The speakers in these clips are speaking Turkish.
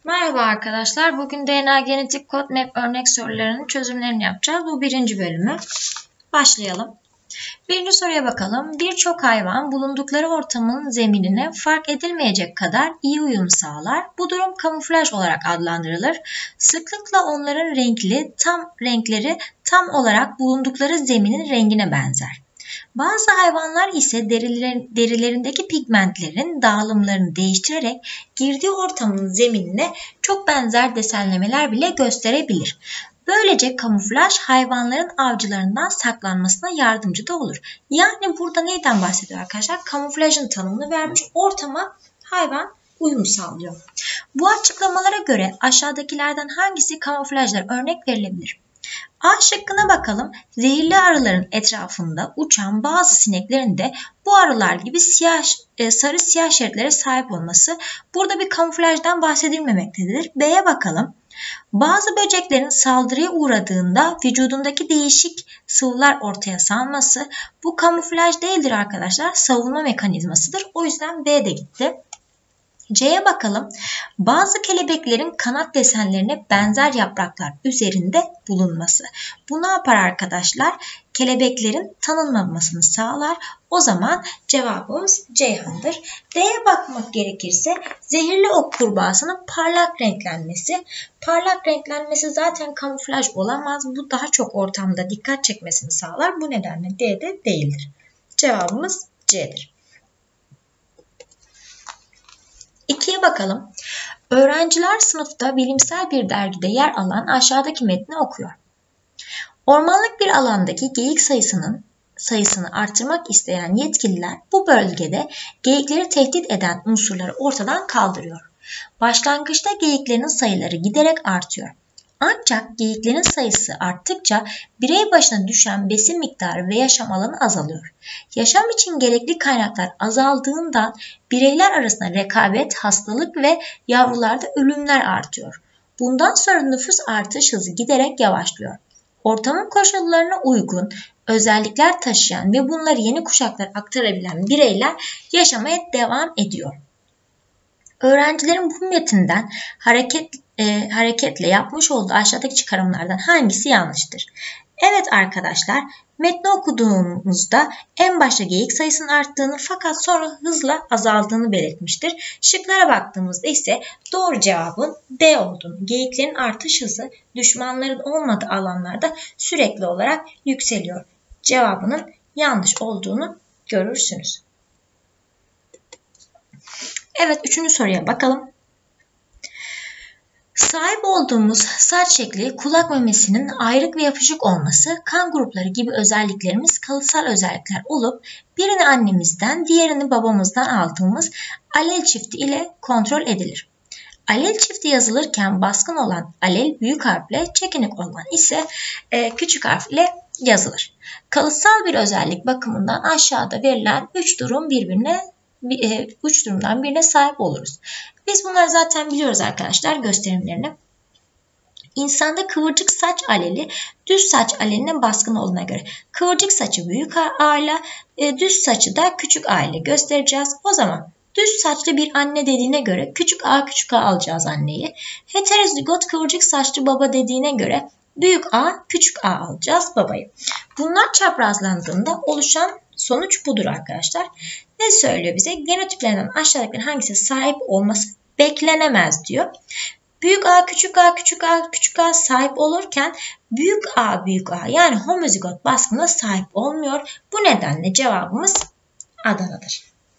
Merhaba arkadaşlar. Bugün DNA genetik kod map örnek sorularının çözümlerini yapacağız. Bu birinci bölümü. Başlayalım. Birinci soruya bakalım. Birçok hayvan bulundukları ortamın zeminine fark edilmeyecek kadar iyi uyum sağlar. Bu durum kamuflaj olarak adlandırılır. Sıklıkla onların renkleri tam olarak bulundukları zeminin rengine benzer. Bazı hayvanlar ise derilerindeki pigmentlerin dağılımlarını değiştirerek girdiği ortamın zeminine çok benzer desenlemeler bile gösterebilir. Böylece kamuflaj hayvanların avcılarından saklanmasına yardımcı da olur. Yani burada neyden bahsediyor arkadaşlar? Kamuflajın tanımını vermiş, ortama hayvan uyum sağlıyor. Bu açıklamalara göre aşağıdakilerden hangisi kamuflajlar örnek verilebilir? A şıkkına bakalım. Zehirli arıların etrafında uçan bazı sineklerin de bu arılar gibi sarı siyah şeritlere sahip olması burada bir kamuflajdan bahsedilmemektedir. B'ye bakalım. Bazı böceklerin saldırıya uğradığında vücudundaki değişik sıvılar ortaya salması bu kamuflaj değildir arkadaşlar. Savunma mekanizmasıdır. O yüzden B de gitti. C'ye bakalım. Bazı kelebeklerin kanat desenlerine benzer yapraklar üzerinde bulunması. Bu ne yapar arkadaşlar? Kelebeklerin tanınmamasını sağlar. O zaman cevabımız Ceyhan'dır. D'ye bakmak gerekirse zehirli ok kurbağasının parlak renklenmesi. Parlak renklenmesi zaten kamuflaj olamaz. Bu daha çok ortamda dikkat çekmesini sağlar. Bu nedenle D'de değildir. Cevabımız C'dir. 2'ye bakalım. Öğrenciler sınıfta bilimsel bir dergide yer alan aşağıdaki metni okuyor. Ormanlık bir alandaki geyik sayısını artırmak isteyen yetkililer bu bölgede geyikleri tehdit eden unsurları ortadan kaldırıyor. Başlangıçta geyiklerin sayıları giderek artıyor. Ancak geyiklerin sayısı arttıkça birey başına düşen besin miktarı ve yaşam alanı azalıyor. Yaşam için gerekli kaynaklar azaldığından bireyler arasında rekabet, hastalık ve yavrularda ölümler artıyor. Bundan sonra nüfus artış hızı giderek yavaşlıyor. Ortamın koşullarına uygun özellikler taşıyan ve bunları yeni kuşaklara aktarabilen bireyler yaşamaya devam ediyor. Öğrencilerin bu metinden hareketle yapmış olduğu aşağıdaki çıkarımlardan hangisi yanlıştır? Evet arkadaşlar, metni okuduğumuzda en başta geyik sayısının arttığını fakat sonra hızla azaldığını belirtmiştir. Şıklara baktığımızda ise doğru cevabın D olduğunu, geyiklerin artış hızı düşmanların olmadığı alanlarda sürekli olarak yükseliyor. Cevabının yanlış olduğunu görürsünüz. Evet, 3. soruya bakalım. Sahip olduğumuz saç şekli, kulak memesinin ayrık ve yapışık olması, kan grupları gibi özelliklerimiz kalıtsal özellikler olup birini annemizden, diğerini babamızdan aldığımız alel çifti ile kontrol edilir. Alel çifti yazılırken baskın olan alel büyük harfle, çekinik olan ise küçük harf ile yazılır. Kalıtsal bir özellik bakımından aşağıda verilen 3 durumdan birine sahip oluruz. Biz bunları zaten biliyoruz arkadaşlar, gösterimlerini. İnsanda kıvırcık saç aleli düz saç aleline baskın olduğuna göre kıvırcık saçı büyük A ile düz saçı da küçük A ile göstereceğiz. O zaman düz saçlı bir anne dediğine göre küçük A alacağız anneyi. Heterozigot kıvırcık saçlı baba dediğine göre büyük A küçük A alacağız babayı. Bunlar çaprazlandığında oluşan sonuç budur arkadaşlar. Ne söylüyor bize? Genotiplerinden aşağıdakilerin hangisi sahip olması beklenemez diyor. Büyük A küçük A küçük A küçük A sahip olurken büyük A yani homozigot baskına sahip olmuyor. Bu nedenle cevabımız Adana'dır.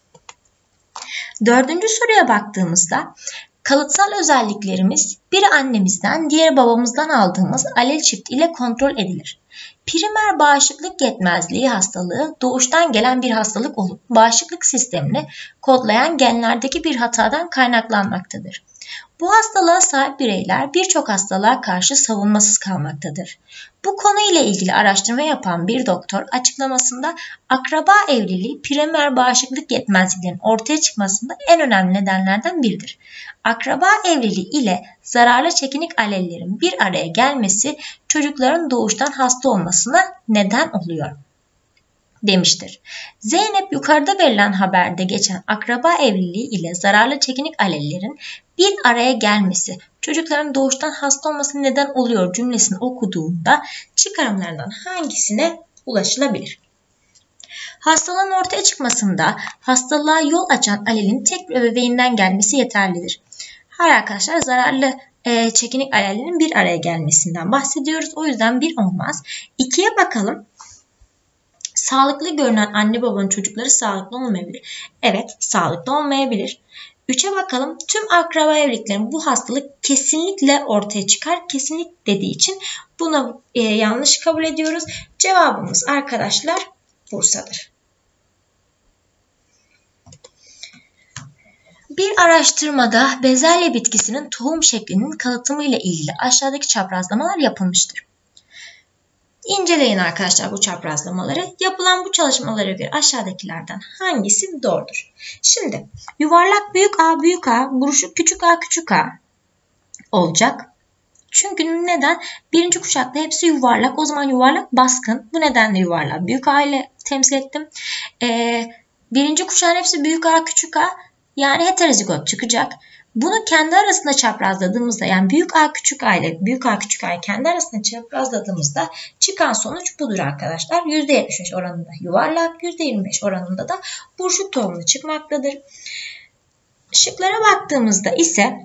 4. soruya baktığımızda kalıtsal özelliklerimiz biri annemizden, diğeri babamızdan aldığımız alel çift ile kontrol edilir. Primer bağışıklık yetmezliği hastalığı doğuştan gelen bir hastalık olup bağışıklık sistemini kodlayan genlerdeki bir hatadan kaynaklanmaktadır. Bu hastalığa sahip bireyler birçok hastalığa karşı savunmasız kalmaktadır. Bu konuyla ilgili araştırma yapan bir doktor açıklamasında akraba evliliği primer bağışıklık yetmezliklerinin ortaya çıkmasında en önemli nedenlerden biridir. Akraba evliliği ile zararlı çekinik alellerin bir araya gelmesi çocukların doğuştan hasta olmasına neden oluyor. demiştir. Zeynep yukarıda verilen haberde geçen akraba evliliği ile zararlı çekinik alellerin bir araya gelmesi çocukların doğuştan hasta olmasına neden oluyor cümlesini okuduğunda çıkarımlardan hangisine ulaşılabilir? Hastalığın ortaya çıkmasında hastalığa yol açan alelin tek bir ebeveynden gelmesi yeterlidir. Hayır arkadaşlar, zararlı çekinik alellerin bir araya gelmesinden bahsediyoruz. O yüzden bir olmaz. 2'ye bakalım. Sağlıklı görünen anne babanın çocukları sağlıklı olmayabilir. Evet, sağlıklı olmayabilir. 3'e bakalım. Tüm akraba evliliklerin bu hastalık kesinlikle ortaya çıkar. Kesinlik dediği için buna yanlış kabul ediyoruz. Cevabımız arkadaşlar Bursa'dır. Bir araştırmada bezelye bitkisinin tohum şeklinin kalıtımı ile ilgili aşağıdaki çaprazlamalar yapılmıştır. İnceleyin arkadaşlar bu çaprazlamaları. Yapılan bu çalışmalara göre aşağıdakilerden hangisi doğrudur? Şimdi yuvarlak büyük A, buruşuk küçük a olacak. Çünkü neden? Birinci kuşakta hepsi yuvarlak. O zaman yuvarlak baskın. Bu nedenle yuvarlak büyük A ile temsil ettim. Birinci kuşağın hepsi büyük A, küçük a. Yani heterozigot çıkacak. Bunu kendi arasında çaprazladığımızda, yani büyük A küçük A ile büyük A küçük A'yı kendi arasında çaprazladığımızda çıkan sonuç budur arkadaşlar. %75 oranında yuvarlak, %25 oranında da buruşuk tohumlu çıkmaktadır. Şıklara baktığımızda ise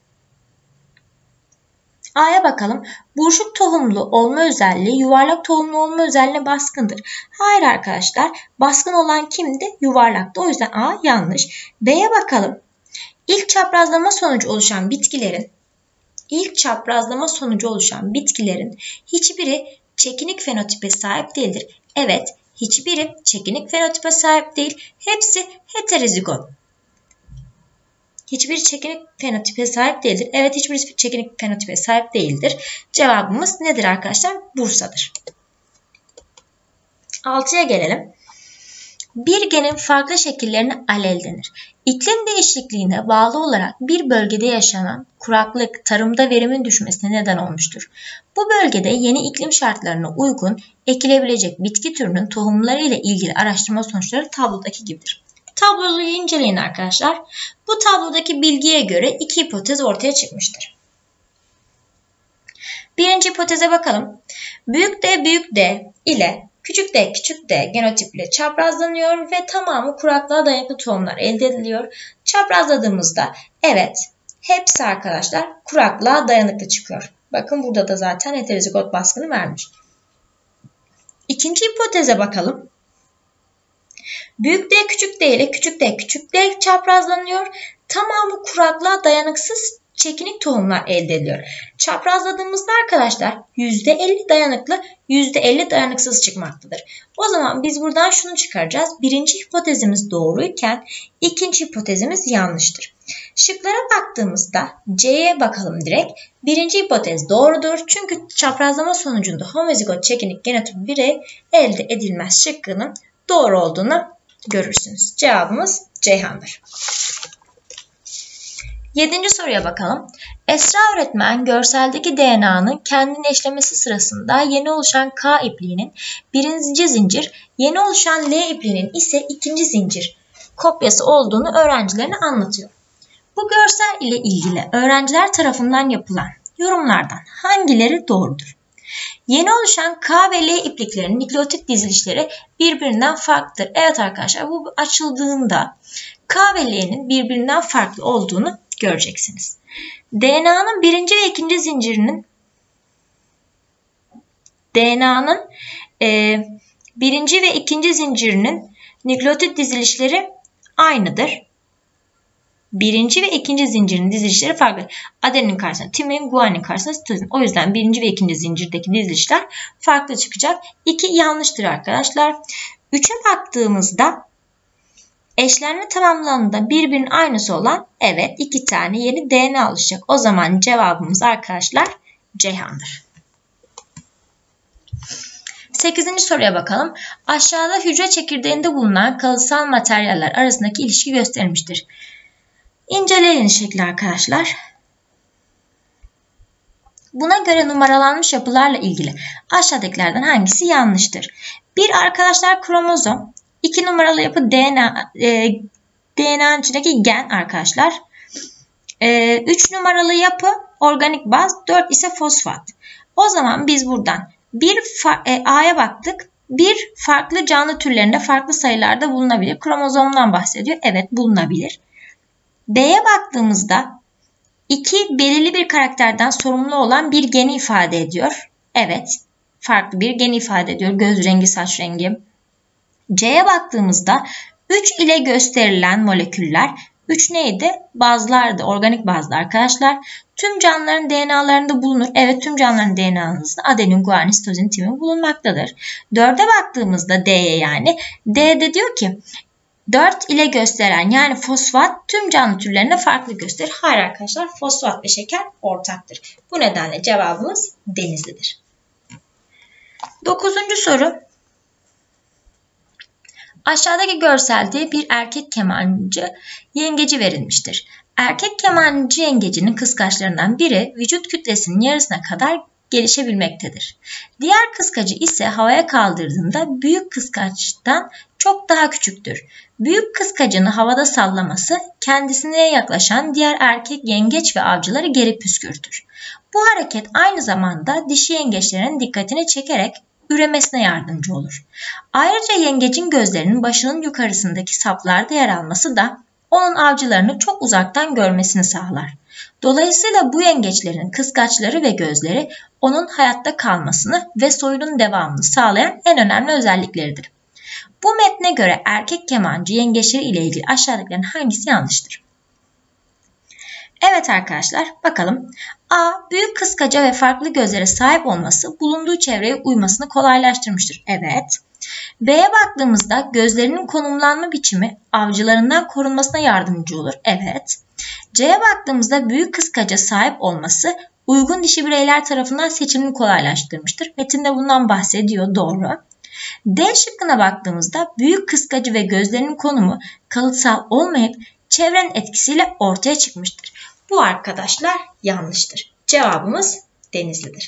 A'ya bakalım. Buruşuk tohumlu olma özelliği yuvarlak tohumlu olma özelliğine baskındır. Hayır arkadaşlar. Baskın olan kimdi? Yuvarlaktı. O yüzden A yanlış. B'ye bakalım. İlk çaprazlama sonucu oluşan bitkilerin hiçbiri çekinik fenotipe sahip değildir. Evet, hiçbiri çekinik fenotipe sahip değil. Hepsi heterozigot. Hiçbir çekinik fenotipe sahip değildir. Evet, hiçbir çekinik fenotipe sahip değildir. Cevabımız nedir arkadaşlar? Bursa'dır. 6'ya gelelim. Bir genin farklı şekillerine alel denir. İklim değişikliğine bağlı olarak bir bölgede yaşanan kuraklık tarımda verimin düşmesine neden olmuştur. Bu bölgede yeni iklim şartlarına uygun ekilebilecek bitki türünün tohumları ile ilgili araştırma sonuçları tablodaki gibidir. Tabloyu inceleyin arkadaşlar. Bu tablodaki bilgiye göre iki hipotez ortaya çıkmıştır. Birinci hipoteze bakalım. Büyük D ile küçük d genotiple çaprazlanıyor ve tamamı kuraklığa dayanıklı tohumlar elde ediliyor. Çaprazladığımızda evet hepsi arkadaşlar kuraklığa dayanıklı çıkıyor. Bakın burada da zaten heterozigot baskını vermiş. İkinci hipoteze bakalım. Büyük D ile küçük d çaprazlanıyor. Tamamı kuraklığa dayanıksız çekinik tohumlar elde ediliyor. Çaprazladığımızda arkadaşlar %50 dayanıklı, %50 dayanıksız çıkmaktadır. O zaman biz buradan şunu çıkaracağız. Birinci hipotezimiz doğruyken ikinci hipotezimiz yanlıştır. Şıklara baktığımızda C'ye bakalım direkt. Birinci hipotez doğrudur. Çünkü çaprazlama sonucunda homozigot çekinik genotip birey elde edilmez şıkkının doğru olduğunu görürsünüz. Cevabımız Ceyhan'dır. 7. soruya bakalım. Esra öğretmen görseldeki DNA'nın kendini eşlemesi sırasında yeni oluşan K ipliğinin birinci zincir, yeni oluşan L ipliğinin ise ikinci zincir kopyası olduğunu öğrencilerine anlatıyor. Bu görsel ile ilgili öğrenciler tarafından yapılan yorumlardan hangileri doğrudur? Yeni oluşan K ve L ipliklerin nükleotit dizilişleri birbirinden farklıdır. Evet arkadaşlar, bu açıldığında K ve L'nin birbirinden farklı olduğunu göreceksiniz. DNA'nın birinci ve ikinci zincirinin nükleotit dizilişleri aynıdır. Birinci ve ikinci zincirin dizilişleri farklı. Adenin karşısında timin, guanin karşısında sitozin. O yüzden birinci ve ikinci zincirdeki dizilişler farklı çıkacak. 2 yanlıştır arkadaşlar. 3'e baktığımızda eşlenme tamamlandığında birbirinin aynısı olan evet 2 tane yeni DNA oluşacak. O zaman cevabımız arkadaşlar Ceyhan'dır. 8. soruya bakalım. Aşağıda hücre çekirdeğinde bulunan kalıtsal materyaller arasındaki ilişki gösterilmiştir. İnceleyin şekli arkadaşlar. Buna göre numaralanmış yapılarla ilgili aşağıdakilerden hangisi yanlıştır? 1 arkadaşlar kromozom, 2 numaralı yapı DNA'nın içindeki gen arkadaşlar. 3 numaralı yapı organik baz, 4 ise fosfat. O zaman biz buradan A'ya baktık. Bir farklı canlı türlerinde farklı sayılarda bulunabilir. Kromozomdan bahsediyor. Evet, bulunabilir. B'ye baktığımızda 2 belirli bir karakterden sorumlu olan bir geni ifade ediyor. Evet, farklı bir geni ifade ediyor. Göz rengi, saç rengi. C'ye baktığımızda 3 ile gösterilen moleküller, 3 neydi? Bazlardı, organik bazlı arkadaşlar. Tüm canlıların DNA'larında bulunur. Evet, tüm canlıların DNA'sında adenin, guanin, sitozin, timin bulunmaktadır. 4'e baktığımızda D'ye yani, D'de diyor ki 4 ile gösteren yani fosfat tüm canlı türlerine farklı gösterir. Hayır arkadaşlar, fosfat ve şeker ortaktır. Bu nedenle cevabımız Denizli'dir. 9. soru. Aşağıdaki görselde bir erkek kemancı yengeci verilmiştir. Erkek kemancı yengecinin kıskaçlarından biri vücut kütlesinin yarısına kadar gelişebilmektedir. Diğer kıskacı ise havaya kaldırdığında büyük kıskaçtan çok daha küçüktür. Büyük kıskacını havada sallaması kendisine yaklaşan diğer erkek yengeç ve avcıları geri püskürtür. Bu hareket aynı zamanda dişi yengeçlerin dikkatini çekerek üremesine yardımcı olur. Ayrıca yengecin gözlerinin başının yukarısındaki saplarda yer alması da onun avcılarını çok uzaktan görmesini sağlar. Dolayısıyla bu yengeçlerin kıskaçları ve gözleri onun hayatta kalmasını ve soyunun devamını sağlayan en önemli özellikleridir. Bu metne göre erkek kemancı yengeçleri ile ilgili aşağıdakilerin hangisi yanlıştır? Evet arkadaşlar, bakalım. A. Büyük kıskaca ve farklı gözlere sahip olması bulunduğu çevreye uymasını kolaylaştırmıştır. Evet. B'ye baktığımızda gözlerinin konumlanma biçimi avcılarından korunmasına yardımcı olur. Evet. C'ye baktığımızda büyük kıskaca sahip olması uygun dişi bireyler tarafından seçimini kolaylaştırmıştır. Metinde bundan bahsediyor. Doğru. D şıkkına baktığımızda büyük kıskacı ve gözlerinin konumu kalıtsal olmayıp çevrenin etkisiyle ortaya çıkmıştır. Bu arkadaşlar yanlıştır. Cevabımız Denizli'dir.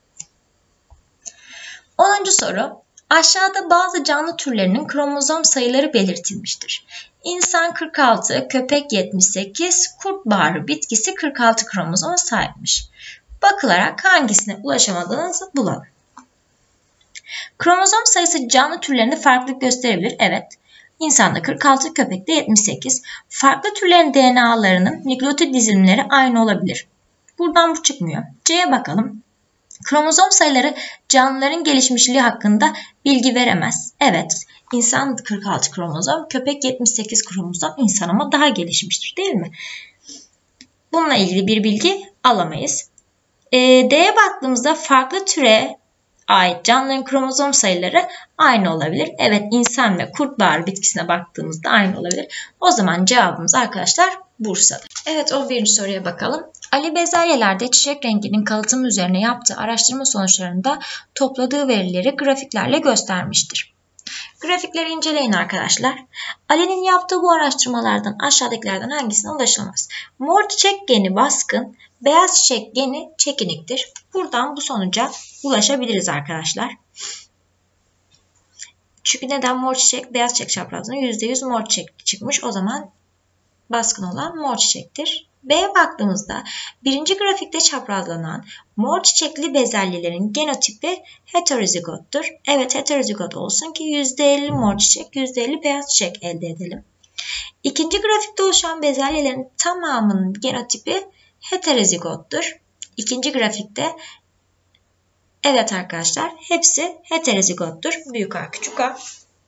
10. soru. Aşağıda bazı canlı türlerinin kromozom sayıları belirtilmiştir. İnsan 46, köpek 78, kurt baharı bitkisi 46 kromozoma sahipmiş. Bakılarak hangisine ulaşamadığınızı bulalım. Kromozom sayısı canlı türlerinde farklılık gösterebilir. Evet. İnsanda 46, köpekte 78. Farklı türlerin DNA'larının nükleotit dizilimleri aynı olabilir. Buradan bu çıkmıyor. C'ye bakalım. Kromozom sayıları canlıların gelişmişliği hakkında bilgi veremez. Evet, insan 46 kromozom, köpek 78 kromozom, insan ama daha gelişmiştir değil mi? Bununla ilgili bir bilgi alamayız. D'ye baktığımızda farklı türe ait canlıların kromozom sayıları aynı olabilir. Evet, insan ve kurt baharı bitkisine baktığımızda aynı olabilir. O zaman cevabımız arkadaşlar Bursa'dır. Evet, 11. soruya bakalım. Ali bezelyelerde çiçek renginin kalıtımı üzerine yaptığı araştırma sonuçlarında topladığı verileri grafiklerle göstermiştir. Grafikleri inceleyin arkadaşlar. Ali'nin yaptığı bu araştırmalardan aşağıdakilerden hangisine ulaşılamaz? Mor çiçek geni baskın, beyaz çiçek geni çekiniktir. Buradan bu sonuca ulaşabiliriz arkadaşlar. Çünkü neden mor çiçek, beyaz çiçek çaprazında %100 mor çiçek çıkmış. O zaman baskın olan mor çiçektir. B'ye baktığımızda birinci grafikte çaprazlanan mor çiçekli bezelyelerin genotipi heterozigottur. Evet, heterozigot olsun ki %50 mor çiçek, %50 beyaz çiçek elde edelim. İkinci grafikte oluşan bezelyelerin tamamının genotipi heterozigottur. İkinci grafikte evet arkadaşlar, hepsi heterozigottur. Büyük A, küçük A.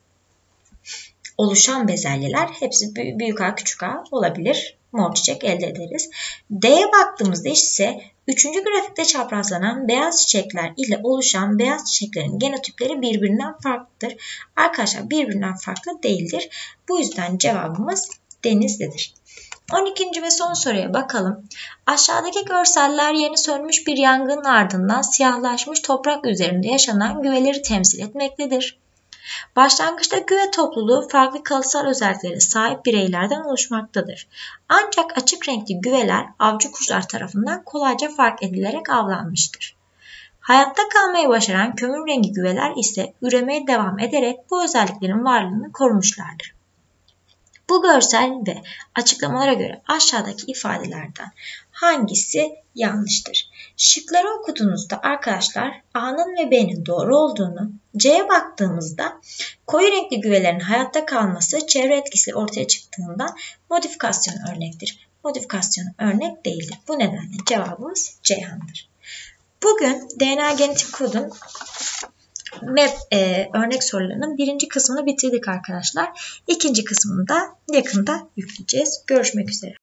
Oluşan bezelyeler hepsi büyük A, küçük A olabilir. Mor çiçek elde ederiz. D'ye baktığımızda ise 3. grafikte çaprazlanan beyaz çiçekler ile oluşan beyaz çiçeklerin genotipleri birbirinden farklıdır. Arkadaşlar, birbirinden farklı değildir. Bu yüzden cevabımız Denizli'dir. 12. ve son soruya bakalım. Aşağıdaki görseller yeni sönmüş bir yangının ardından siyahlaşmış toprak üzerinde yaşanan güveleri temsil etmektedir. Başlangıçta güve topluluğu farklı kalıtsal özelliklere sahip bireylerden oluşmaktadır. Ancak açık renkli güveler avcı kuşlar tarafından kolayca fark edilerek avlanmıştır. Hayatta kalmayı başaran kömür rengi güveler ise üremeye devam ederek bu özelliklerin varlığını korumuşlardır. Bu görsel ve açıklamalara göre aşağıdaki ifadelerden hangisi yanlıştır? Şıkları okuduğunuzda arkadaşlar A'nın ve B'nin doğru olduğunu, C'ye baktığımızda koyu renkli güvelerin hayatta kalması çevre etkisi ortaya çıktığından modifikasyon örnektir. Modifikasyon örnek değildir. Bu nedenle cevabımız Ceyhan'dır. Bugün DNA genetik kodun MEP örnek sorularının birinci kısmını bitirdik arkadaşlar. İkinci kısmını da yakında yükleyeceğiz. Görüşmek üzere.